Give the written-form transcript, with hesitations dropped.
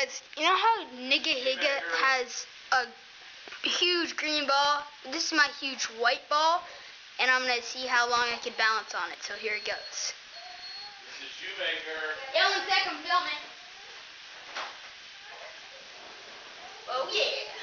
You know how Nigga Higa has a huge green ball? This is my huge white ball, and I'm going to see how long I can balance on it. So here it goes. This is Shoemaker. Yeah, 1 second, I'm filming. Oh yeah.